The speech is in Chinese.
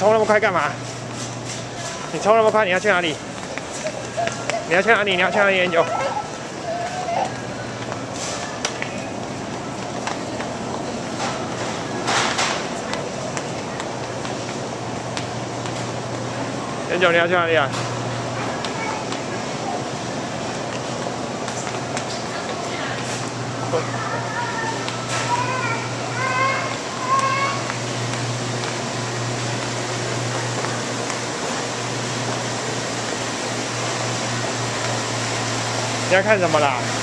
冲那么快干嘛？你冲那么快，你要去哪里？你要去哪里？你要去哪里研究？研究你要去哪里啊？你要看什么啦？